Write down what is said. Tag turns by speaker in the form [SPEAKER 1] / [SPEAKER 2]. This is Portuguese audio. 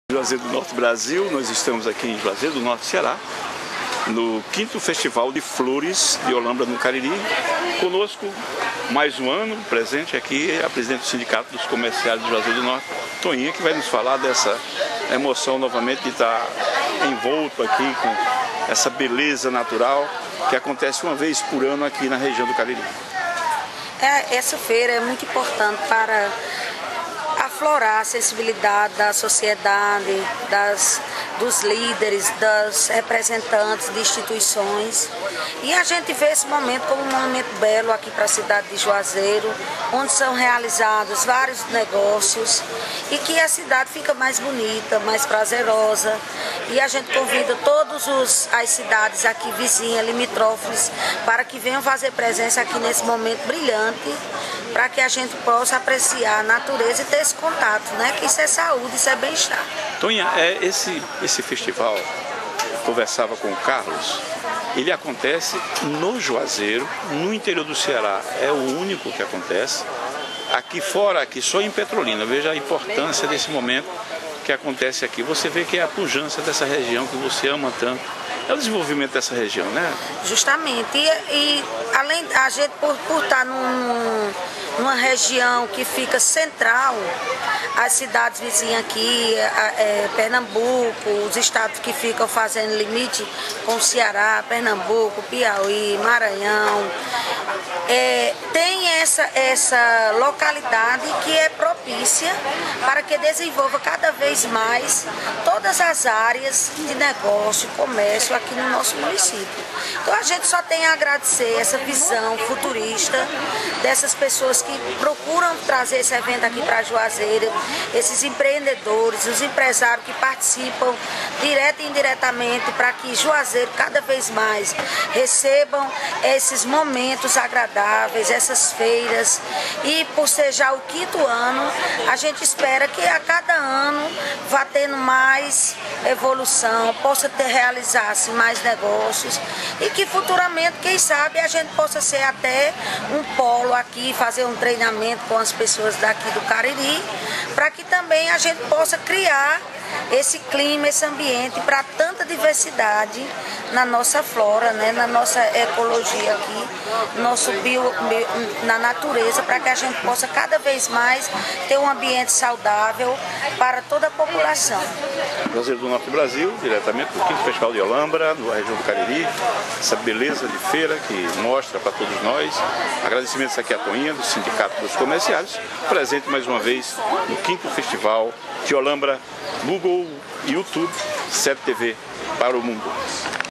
[SPEAKER 1] Juazeiro do Norte, Brasil. Nós estamos aqui em Juazeiro do Norte, Ceará, no 5º Festival de Flores de Olambra, no Cariri. Conosco, mais um ano, presente aqui, a presidente do Sindicato dos Comerciários de Juazeiro do Norte, Toinha, que vai nos falar dessa emoção novamente de estar envolto aqui com essa beleza natural que acontece uma vez por ano aqui na região do Cariri.
[SPEAKER 2] Essa feira é muito importante para aflorar a sensibilidade da sociedade, dos líderes, das representantes de instituições. E a gente vê esse momento como um momento belo aqui para a cidade de Juazeiro, onde são realizados vários negócios e que a cidade fica mais bonita, mais prazerosa. E a gente convida todas as cidades aqui vizinhas, limítrofes, para que venham fazer presença aqui nesse momento brilhante, para que a gente possa apreciar a natureza e ter esse contato, né? Que isso é saúde, isso é bem-estar.
[SPEAKER 1] Toinha, esse festival, eu conversava com o Carlos, ele acontece no Juazeiro, no interior do Ceará, é o único que acontece. Aqui fora, aqui só em Petrolina, veja a importância desse momento que acontece aqui. Você vê que é a pujança dessa região que você ama tanto. É o desenvolvimento dessa região, né?
[SPEAKER 2] Justamente. E além a gente, por estar numa região que fica central, as cidades vizinhas aqui, Pernambuco, os estados que ficam fazendo limite com o Ceará, Pernambuco, Piauí, Maranhão, tem essa localidade que é propícia para que desenvolva cada vez mais todas as áreas de negócio, comércio aqui no nosso município. Então a gente só tem a agradecer essa visão futurista dessas pessoas que procuram trazer esse evento aqui para Juazeiro, esses empreendedores, os empresários que participam direto e indiretamente para que Juazeiro cada vez mais recebam esses momentos agradáveis, essas feiras. E por ser já o 5º ano, a gente espera que a cada ano vá tendo mais evolução, possa realizar-se mais negócios e que futuramente, quem sabe, a gente possa ser até um polo aqui, fazer um treinamento com as pessoas daqui do Cariri, para que também a gente possa criar esse clima, esse ambiente para tanta diversidade na nossa flora, né, na nossa ecologia aqui, na natureza, para que a gente possa cada vez mais ter um ambiente saudável para toda a população.
[SPEAKER 1] Juazeiro do Norte, Brasil, diretamente do 5º Festival de Olambra, na região do Cariri, essa beleza de feira que mostra para todos nós. Agradecimentos aqui à Toinha, do Sindicato dos Comerciários, presente mais uma vez no 5º Festival de Olambra, Google, YouTube, 7TV para o mundo.